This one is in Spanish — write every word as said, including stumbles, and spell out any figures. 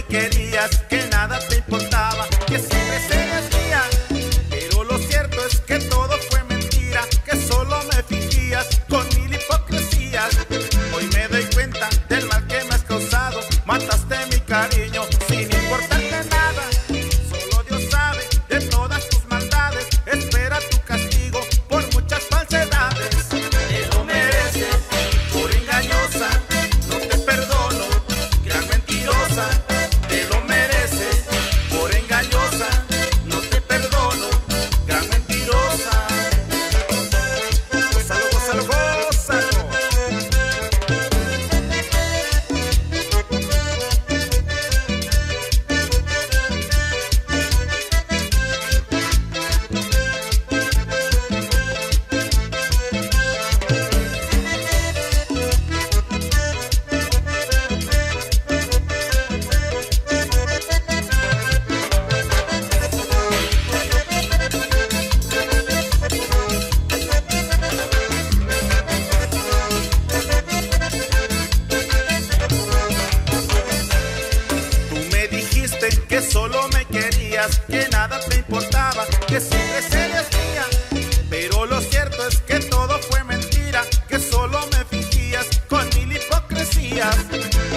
querías, que nada te importaba, que siempre serías mía. Pero lo cierto es que todo fue mentira, que solo me fingías con mil hipocresías. Hoy me doy cuenta del mal que me has causado, mataste mi cariño sin importarte nada. Solo Dios sabe de todas tus maldades, espera tu castigo por muchas falsedades. Te lo mereces, por engañosa, no te perdono, gran mentirosa. Te lo mereces, por engañosa, no te perdono, gran mentirosa. Gózalo, gózalo, gózalo. Que solo me querías, que nada te importaba, que siempre serías mía. Pero lo cierto es que todo fue mentira, que solo me fingías con mil hipocresías.